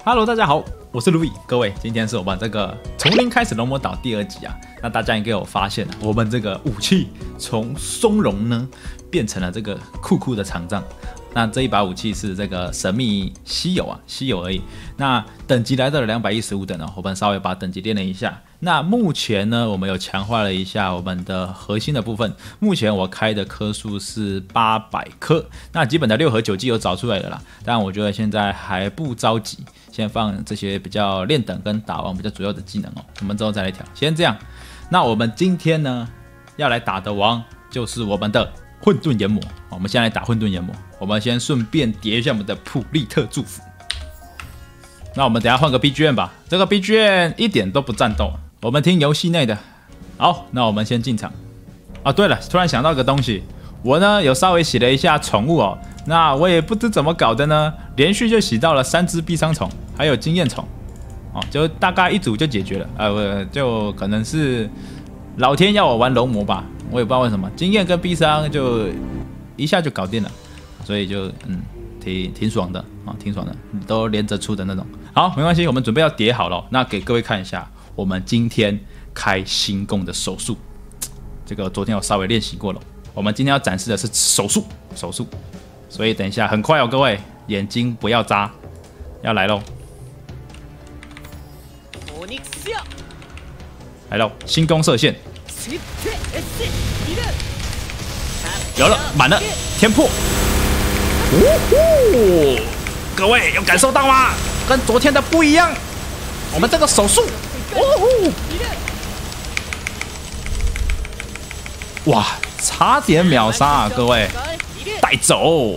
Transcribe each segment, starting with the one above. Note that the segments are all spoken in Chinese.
Hello， 大家好，我是 Louis。各位，今天是我们这个从零开始龙魔岛第2集啊。那大家应该有发现啊，我们这个武器从松茸呢变成了这个酷酷的长杖。那这一把武器是这个神秘稀有啊，稀有而已。那等级来到了215等哦，我们稍微把等级练了一下。那目前呢，我们有强化了一下我们的核心的部分。目前我开的颗数是800颗，那基本的6和9技有找出来的啦。但我觉得现在还不着急，先放这些比较练等跟打王比较主要的技能哦，我们之后再来调。先这样。那我们今天呢要来打的王就是我们的混沌炎魔。我们先来打混沌炎魔。我们先顺便叠一下我们的普利特祝福。那我们等一下换个 BGM 吧，这个 BGM 一点都不战斗，我们听游戏内的。好，那我们先进场。啊，对了，突然想到个东西，我呢有稍微洗了一下宠物哦。那我也不知怎么搞的呢，连续就洗到了3只臂伤虫，还有经验虫。哦，就大概一组就解决了。就可能是老天要我玩龙魔吧，我也不知道为什么，经验跟臂伤就一下就搞定了。所以就挺爽的啊，挺爽的，都连着出的那种。好，没关系，我们准备要叠好了。那给各位看一下，我们今天开新弓的手速，这个昨天有稍微练习过了。我们今天要展示的是手速，所以等一下很快哦，各位眼睛不要眨，要来喽，来喽，新弓射线，有了，满了，天破。各位有感受到吗？跟昨天的不一样，我们这个手速，哇，差点秒杀啊！各位，带走，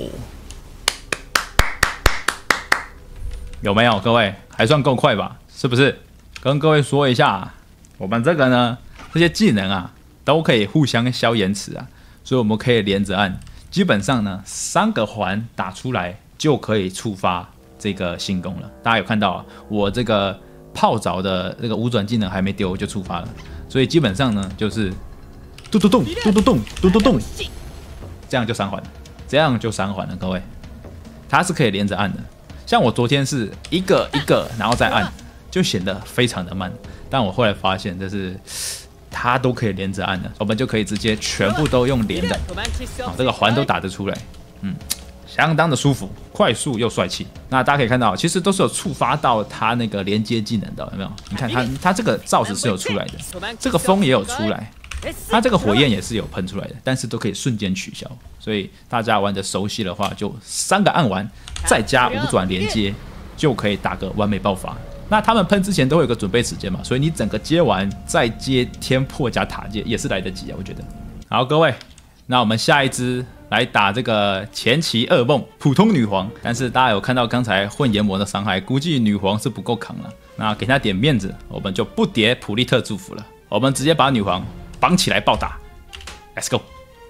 有没有？各位还算够快吧？是不是？跟各位说一下，我们这个呢，这些技能啊，都可以互相消延迟啊，所以我们可以连着按。基本上呢，3个环打出来就可以触发这个新弓了。大家有看到啊，我这个泡澡的这个5转技能还没丢就触发了，所以基本上呢就是嘟嘟咚嘟嘟咚嘟嘟咚，这样就3环了，各位，它是可以连着按的。像我昨天是一个一个然后再按，就显得非常的慢。但我后来发现这是。它都可以连着按的，我们就可以直接全部都用连的，这个环都打得出来，相当的舒服，快速又帅气。那大家可以看到，其实都是有触发到它那个连接技能的，有没有？你看它这个罩子是有出来的，这个风也有出来，它这个火焰也是有喷出来的，但是都可以瞬间取消。所以大家玩的熟悉的话，就3个按完，再加5转连接，就可以打个完美爆发。那他们喷之前都会有个准备时间嘛，所以你整个接完再接天破加塔接也是来得及啊，我觉得。好，各位，那我们下一支来打这个前期噩梦普通女皇，但是大家有看到刚才混研磨的伤害，估计女皇是不够扛了。那给她点面子，我们就不叠普利特祝福了，我们直接把女皇绑起来暴打 ，Let's go！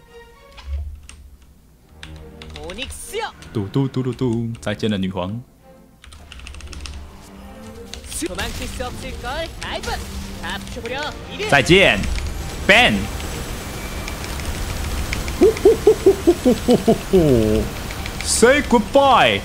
嘟嘟嘟嘟嘟，再见了女皇。再见 ，Ben。Say goodbye。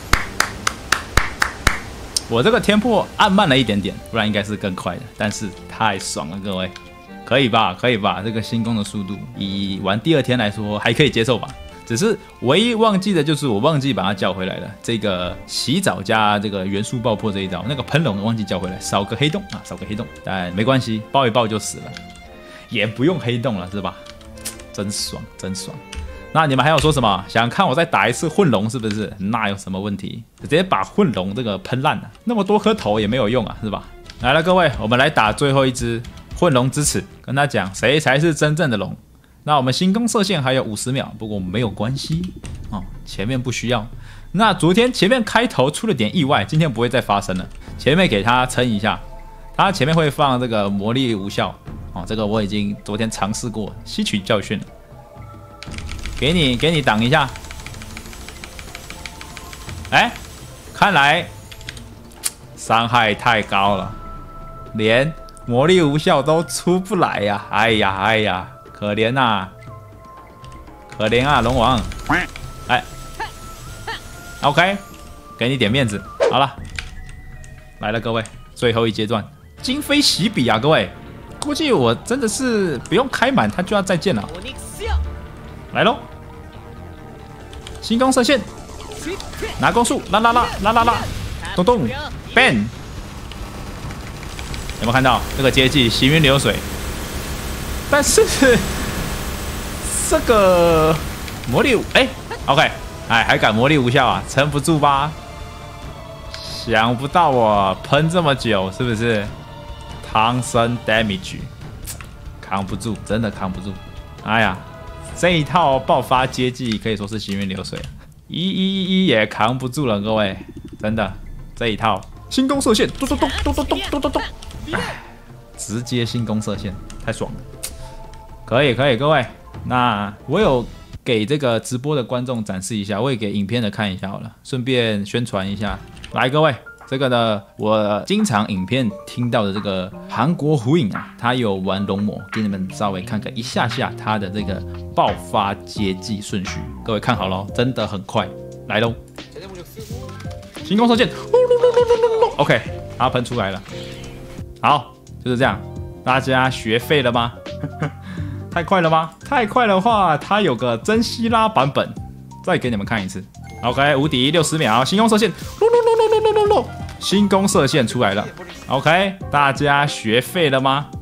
我这个天破按慢了一点点，不然应该是更快的。但是太爽了，各位，可以吧？可以吧？这个新弓的速度，以玩第2天来说，还可以接受吧？只是唯一忘记的就是我忘记把它叫回来了。这个洗澡加这个元素爆破这一招，那个喷龙忘记叫回来，少个黑洞啊，少个黑洞，但没关系，爆一爆就死了，也不用黑洞了，是吧？真爽，真爽。那你们还有说什么？想看我再打一次混龙是不是？那有什么问题？直接把混龙这个喷烂了，那么多颗头也没有用啊，是吧？来了，各位，我们来打最后一只混龙之齿，跟他讲谁才是真正的龙。那我们新弓射线还有50秒，不过没有关系哦，前面不需要。那昨天前面开头出了点意外，今天不会再发生了。前面给他撑一下，他前面会放这个魔力无效哦，这个我已经昨天尝试过，吸取教训了。给你挡一下。哎，看来伤害太高了，连魔力无效都出不来呀！哎呀，可怜呐，可怜啊，龙王！哎 ，OK， 给你点面子。好了， 来了，各位，最后一阶段，今非昔比啊，各位，估计我真的是不用开满，他就要再见了。来喽，星光射线，拿光束，啦，咚咚 ，ban， 有没有看到这个阶级行云流水？但是这个魔力，OK， 还敢魔力无效啊，撑不住吧？想不到我喷这么久，是不是？汤生 damage， 扛不住，真的扛不住。哎呀，这一套爆发阶级可以说是行云流水啊，111也扛不住了，各位，真的这一套星光射线，咚，直接星光射线，太爽了。可以，各位，那我有给这个直播的观众展示一下，我也给影片的看一下好了，顺便宣传一下。来，各位，这个呢，我经常影片听到的这个韩国虎影啊，他有玩龙魔，给你们稍微看看一下他的这个爆发阶级顺序，各位看好咯，真的很快，来喽！星光射线，OK， 它喷出来了，好，就是这样，大家学废了吗？太快了吗？太快的话，它有个真希拉版本，再给你们看一次。OK， 无敌60秒，星光射线，星光射线出来了。OK， 大家学废了吗？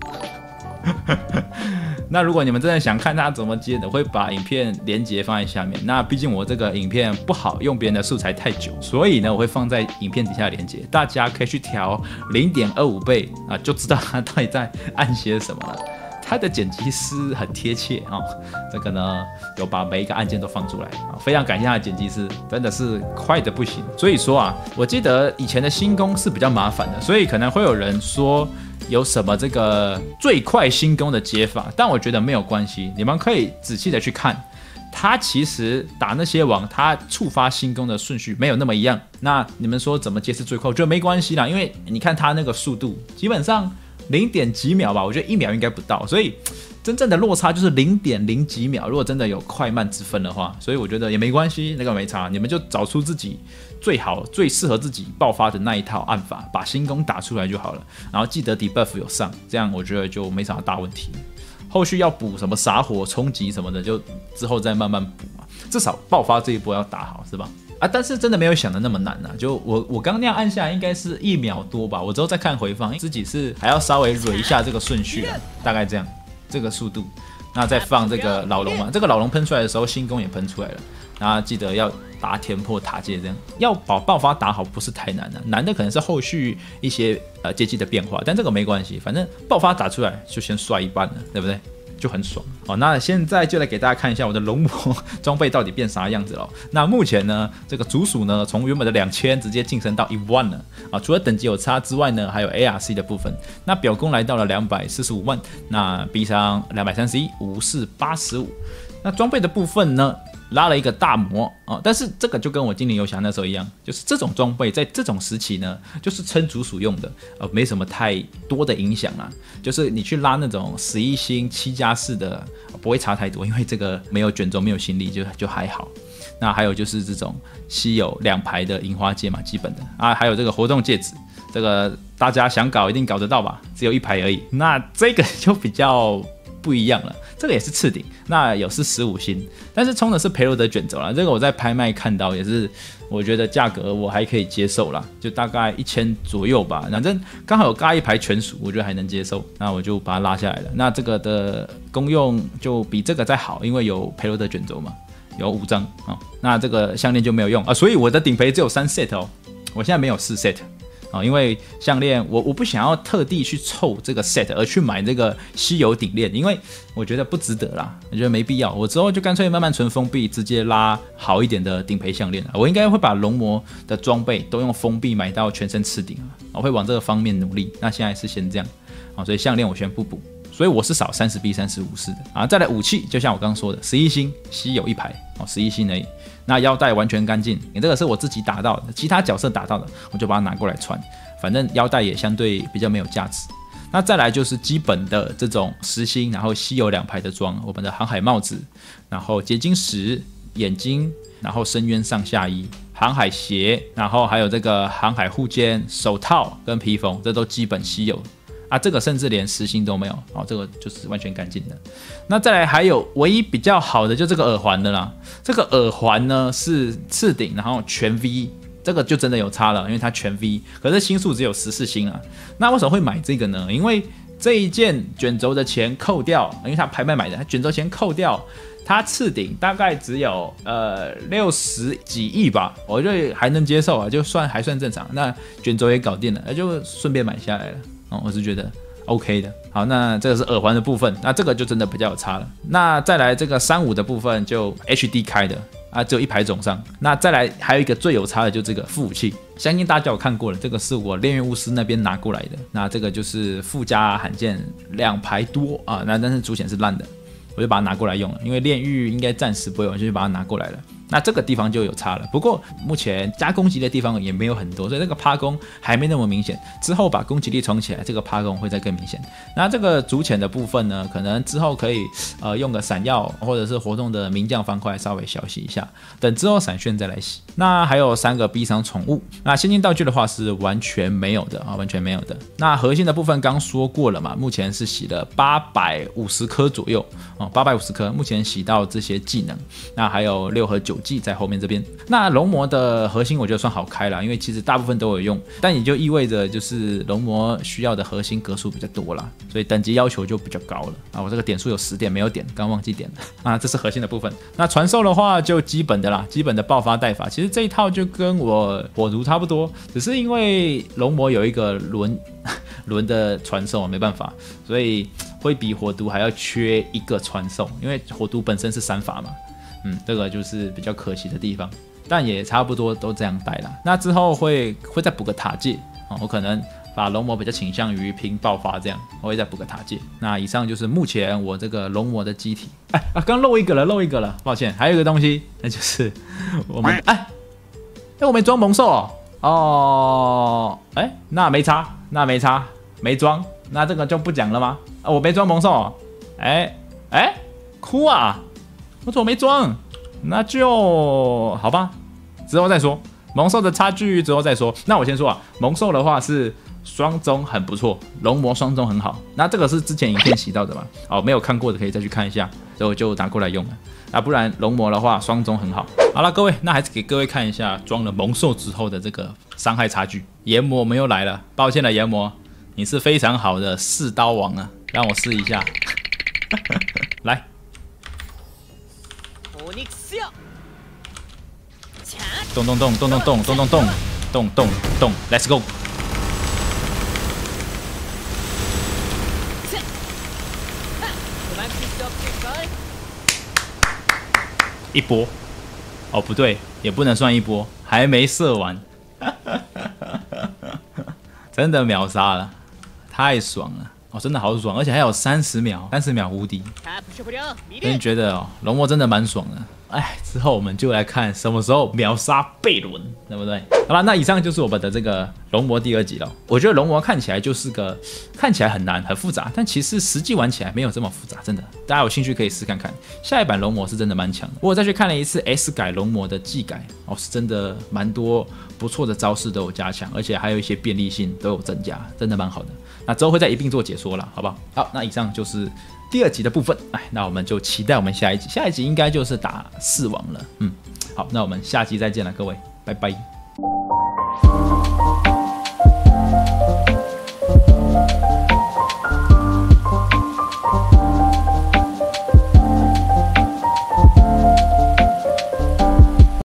那如果你们真的想看它怎么接的，我会把影片连结放在下面。那毕竟我这个影片不好用别人的素材太久，所以呢，我会放在影片底下的连结，大家可以去调 0.25 倍啊，就知道它到底在按些什么了。他的剪辑师很贴切啊，这个呢有把每一个按键都放出来啊，非常感谢他的剪辑师，真的是快的不行。所以说啊，我记得以前的新工是比较麻烦的，所以可能会有人说有什么这个最快新工的接法，但我觉得没有关系，你们可以仔细的去看，他其实打那些王，他触发新工的顺序没有那么一样。那你们说怎么接是最快？我觉得没关系啦，因为你看他那个速度，基本上0点几秒吧，我觉得1秒应该不到，所以真正的落差就是0.0几秒。如果真的有快慢之分的话，所以我觉得也没关系，那个没差，你们就找出自己最好、最适合自己爆发的那一套按法，把新攻打出来就好了。然后记得 debuff 有上，这样我觉得就没啥大问题。后续要补什么撒火、冲击什么的，就之后再慢慢补嘛。至少爆发这一波要打好，是吧？啊，但是真的没有想的那么难啊！就我刚那样按下来，应该是1秒多吧。我之后再看回放，自己是还要稍微蕊一下这个顺序啊，大概这样，这个速度。那再放这个老龙嘛，这个老龙喷出来的时候，新弓也喷出来了。然后记得要打田破塔界，这样要把爆发打好不是太难啊，难的可能是后续一些阶级的变化，但这个没关系，反正爆发打出来就先刷一半了，对不对？就很爽。好，那现在就来给大家看一下我的龙魔装备到底变啥样子了。那目前呢，这个主属呢，从原本的2000直接晋升到10000了啊。除了等级有差之外呢，还有 ARC 的部分。那表功来到了245万，那 B 伤231，无视85。那装备的部分呢，拉了一个大魔啊，但是这个就跟我精灵游侠那时候一样，就是这种装备在这种时期呢，就是撑主属用的，没什么太多的影响啦。就是你去拉那种11星7+4的，不会差太多，因为这个没有卷轴，没有心力，就还好。那还有就是这种稀有2排的银花戒嘛，基本的啊，还有这个活动戒指，这个大家想搞一定搞得到吧？只有1排而已，那这个就比较不一样了。这个也是次顶，那有是15星，但是充的是培罗德卷轴啦。这个我在拍卖看到也是，我觉得价格我还可以接受啦，就大概1000左右吧。反正刚好有嘎1排全属，我觉得还能接受，那我就把它拉下来了。那这个的功用就比这个再好，因为有培罗德卷轴嘛，有5张哦。那这个项链就没有用啊，所以我的顶培只有3 set 哦，我现在没有4 set。因为项链我不想要特地去凑这个 set 而去买这个稀有顶链，因为我觉得不值得啦，我觉得没必要。我之后就干脆慢慢存封闭，直接拉好一点的顶培项链。我应该会把龙魔的装备都用封闭买到全身次顶，我会往这个方面努力。那现在是先这样，所以项链我先不补，所以我是少30B 35式的啊。再来武器，就像我刚刚说的，11星稀有1排，11星而已。那腰带完全干净，这个是我自己打到的，其他角色打到的，我就把它拿过来穿。反正腰带也相对比较没有价值。那再来就是基本的这种10星，然后稀有2排的装，我们的航海帽子，然后结晶石、眼睛，然后深渊上下衣， 航海鞋，然后还有这个航海护肩、手套跟披风，这都基本稀有啊。这个甚至连实心都没有哦，这个就是完全干净的。那再来还有唯一比较好的就这个耳环的啦，这个耳环呢是次顶，然后全 V。这个就真的有差了，因为它全 V， 可是星数只有14星啊。那为什么会买这个呢？因为这一件卷轴的钱扣掉，因为它拍卖买的，它卷轴钱扣掉，它次顶大概只有60几亿吧，我觉得还能接受啊，就还算正常。那卷轴也搞定了，就顺便买下来了。我是觉得 OK 的。好，那这个是耳环的部分，那这个就真的比较有差了。那再来这个35的部分就 HD 开的。只有一排总上。那再来还有一个最有差的，就这个副武器，相信大家有看过了，这个是我炼狱巫师那边拿过来的。那这个就是附加罕见2排多啊，那但是主显是烂的，我就把它拿过来用了，因为炼狱应该暂时不会用，就把它拿过来了。那这个地方就有差了，不过目前加攻击的地方也没有很多，所以这个趴攻还没那么明显。之后把攻击力冲起来，这个趴攻会再更明显。那这个主潜的部分呢，可能之后可以用个闪耀或者是活动的名将方块稍微小洗一下，等之后闪炫再来洗。那还有3个逼伤宠物，那先进道具的话是完全没有的啊，完全没有的。那核心的部分刚说过了嘛，目前是洗了850颗左右哦，850颗，目前洗到这些技能，那还有6和9技在后面这边。那龙魔的核心我觉得算好开了，因为其实大部分都有用，但也就意味着就是龙魔需要的核心格数比较多啦，所以等级要求就比较高了啊。我这个点数有10点没有点，刚忘记点了啊。这是核心的部分。那传授的话就基本的啦，基本的爆发带法，其实这一套就跟我火毒差不多，只是因为龙魔有一个轮的传授没办法，所以会比火毒还要缺一个传授，因为火毒本身是3法嘛。这个就是比较可惜的地方，但也差不多都这样带啦。那之后会再补个塔戒我可能把龙魔比较倾向于拼爆发这样，我会再补个塔戒。那以上就是目前我这个龙魔的机体。刚漏一个了，抱歉。还有一个东西，那就是我们我没装猛兽那没差，没装，那这个就不讲了吗？我没装猛兽哭啊！我怎么没装？那就好吧，之后再说。猛兽的差距之后再说。那我先说猛兽的话是双中很不错，龙魔双中很好。那这个是之前影片洗到的嘛？没有看过的可以再去看一下，所以我就拿过来用了。不然龙魔的话双中很好。好了，各位，那还是给各位看一下装了猛兽之后的这个伤害差距。研磨我们又来了，抱歉了研磨，你是非常好的4刀王啊，让我试一下，来。动 ，Let's go！ 一波，不对，也不能算一波，还没射完，真的秒杀了，太爽了！真的好爽，而且还有30秒无敌，真的觉得龙魔真的蛮爽的。之后我们就来看什么时候秒杀贝伦，对不对？好了，那以上就是我们的这个龙魔第2集了。我觉得龙魔看起来很难很复杂，但其实实际玩起来没有这么复杂，真的。大家有兴趣可以试看看。下一版龙魔是真的蛮强的，我再去看了一次 S 改龙魔的技改，是真的蛮多不错的招式都有加强，而且还有一些便利性都有增加，真的蛮好的。那之后会再一并做解说啦，好不好？好，那以上就是第2集的部分，那我们就期待我们下一集应该就是打4王了。好，那我们下集再见了，各位，拜拜。